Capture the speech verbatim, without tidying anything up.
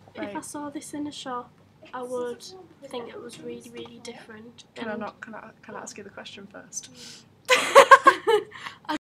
Right. If I saw this in a shop, I would think it was really, really different. Can I and not? Can I? Can I ask you the question first?